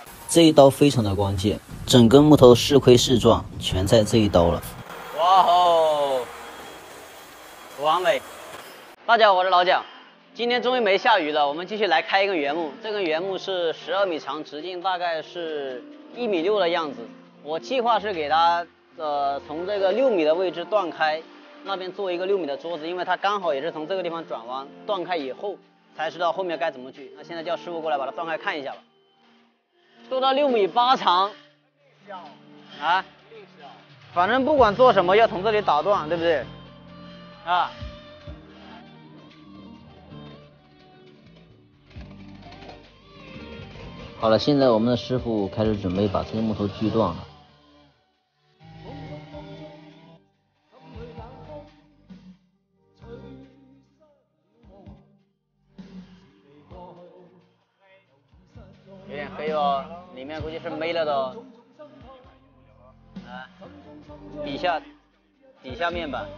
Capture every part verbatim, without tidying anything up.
这一刀非常的关键，整根木头是亏是赚，全在这一刀了。 哇吼，完美！大家好，我是老蒋。今天终于没下雨了，我们继续来开一根原木。这根原木是十二米长，直径大概是一米六的样子。我计划是给它呃从这个六米的位置断开，那边做一个六米的桌子，因为它刚好也是从这个地方转弯，断开以后才知道后面该怎么锯。那现在叫师傅过来把它断开看一下吧。做到六米八长，啊，反正不管做什么要从这里打断，对不对？啊。 好了，现在我们的师傅开始准备把这个木头锯断了。 有点黑哦，里面估计是霉了的哦。啊，底下底下面板。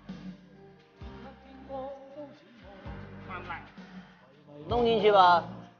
弄进去吧。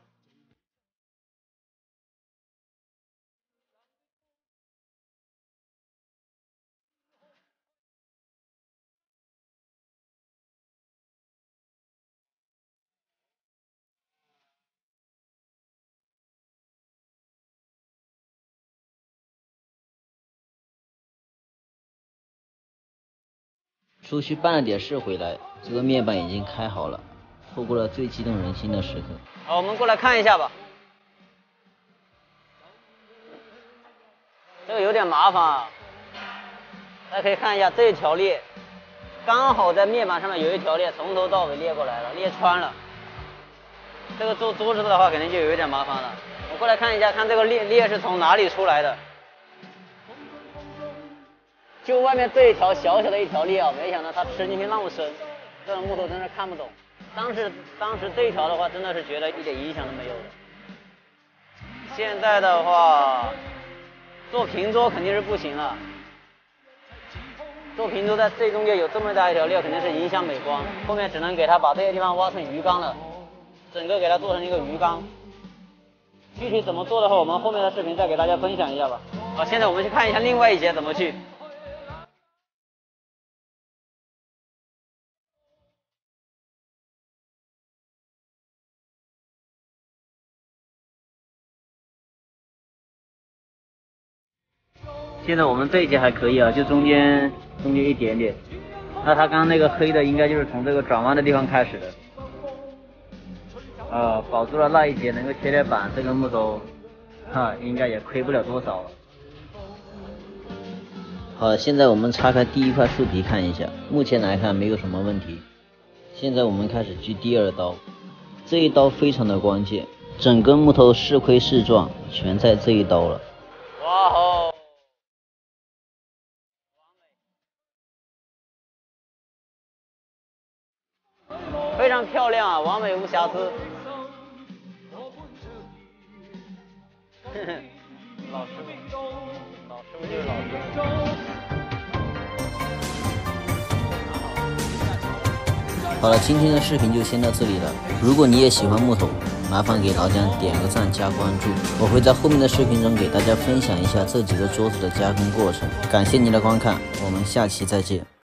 出去办了点事回来，这个面板已经开好了，错过了最激动人心的时刻。 好，我们过来看一下吧。这个有点麻烦啊，大家可以看一下这一条裂，刚好在面板上面有一条裂，从头到尾裂过来了，裂穿了。这个做桌子的话，肯定就有一点麻烦了。我过来看一下，看这个裂裂是从哪里出来的。就外面这一条小小的一条裂啊，没想到它吃进去那么深，这种木头真是看不懂。当时当时这一条的话，真的是觉得一点影响都没有的。现在的话，做平桌肯定是不行了。做平桌在这中间有这么大一条裂，肯定是影响美观。后面只能给它把这些地方挖成鱼缸了，整个给它做成一个鱼缸。具体怎么做的话，我们后面的视频再给大家分享一下吧。好，现在我们去看一下另外一节怎么锯。现在我们这一节还可以啊，就中间中间一点点。那它刚刚那个黑的应该就是从这个转弯的地方开始的。呃，保住了那一节能够贴贴板，这根木头，哈，应该也亏不了多少了。 好，现在我们拆开第一块树皮看一下，目前来看没有什么问题。现在我们开始锯第二刀，这一刀非常的关键，整根木头是亏是赚，全在这一刀了。 哇吼！非常漂亮啊，完美无瑕疵。老师傅，老师傅就是老师傅。 好了，今天的视频就先到这里了。如果你也喜欢木头，麻烦给老蒋点个赞加关注，我会在后面的视频中给大家分享一下这几个桌子的加工过程。感谢您的观看，我们下期再见。